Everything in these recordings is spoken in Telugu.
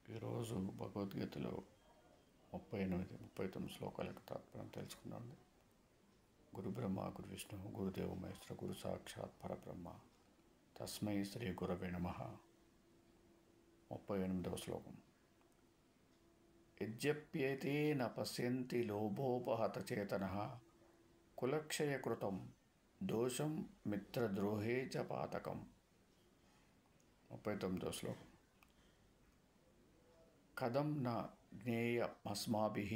ఈరోజు భగవద్గీతలో 38-39 శ్లోకాలకు తాత్పర్యం తెలుసుకుందాం. గురు బ్రహ్మ గురు విష్ణు గురుదేవ మహేశ్వర గురు సాక్షాత్ పరబ్రహ్మ తస్మై శ్రీ గురవే నమః. 38వ శ్లోకం. యజ్ఞప్యేతే న పశ్యంతి లోభోపహతచేతనః కులక్షయకృతం దోషం మిత్రద్రోహే చ పాతకం. 39వ శ్లోకం. కథం న జ్ఞేయమస్మాభిః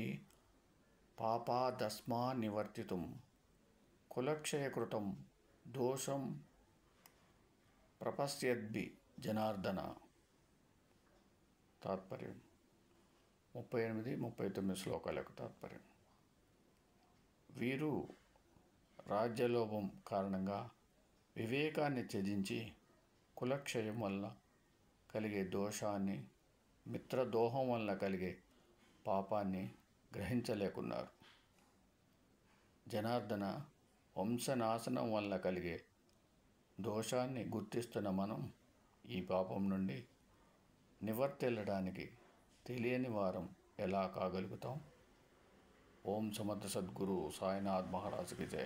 పాపాదస్మాన్నివర్తితుం కులక్షయకృతం దోషం ప్రపశ్యద్భి జనార్దన. తాత్పర్యం. 38-39 శ్లోకాలకు తాత్పర్యం. వీరు రాజ్యలోభం కారణంగా వివేకాన్ని త్యజించి కులక్షయం వల్ల కలిగే దోషాన్ని, మిత్రదోహం వల్ల కలిగే పాపాన్ని గ్రహించలేకున్నారు. జనార్దన, వంశనాశనం వల్ల కలిగే దోషాన్ని గుర్తిస్తున్న మనం ఈ పాపం నుండి నివర్తిల్లడానికి తెలియని వారం ఎలా కాగలుగుతాం? ఓం సమర్థ సద్గురు సాయినాథ్ మహారాజ్కి జై.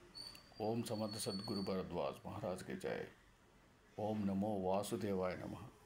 ఓం సమర్థ సద్గురు భరద్వాజ్ మహారాజ్కి జై. ఓం నమో వాసుదేవాయ నమః.